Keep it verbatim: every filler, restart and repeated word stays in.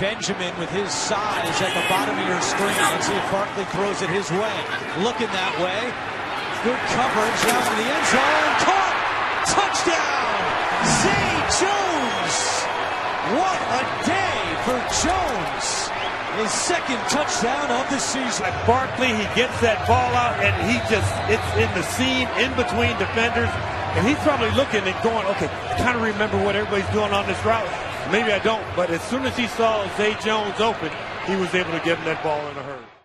Benjamin with his size at the bottom of your screen. Let's see if Barkley throws it his way. Looking that way. Good coverage down to the end zone. Caught! Touchdown! Zay Jones! What a day for Jones! His second touchdown of the season. Like Barkley, he gets that ball out, and he just, it's in the seam, in between defenders, and he's probably looking and going, okay, I kind of remember what everybody's doing on this route. Maybe I don't, but as soon as he saw Zay Jones open, he was able to get him that ball in a hurry.